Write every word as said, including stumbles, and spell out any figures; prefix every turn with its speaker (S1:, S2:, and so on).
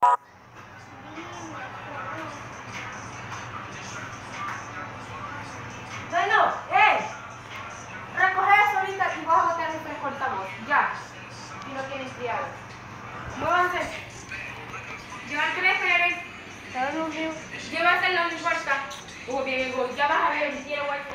S1: Bueno, ¡eh! Recoge eso ahorita y vas a botar el fresco altavoz. Ya. Y no tiene enfriado. Muévanse. Llevan tres, Pérez. Llévaselo, no importa. Oh, bien, ya vas a ver, quiero wifi.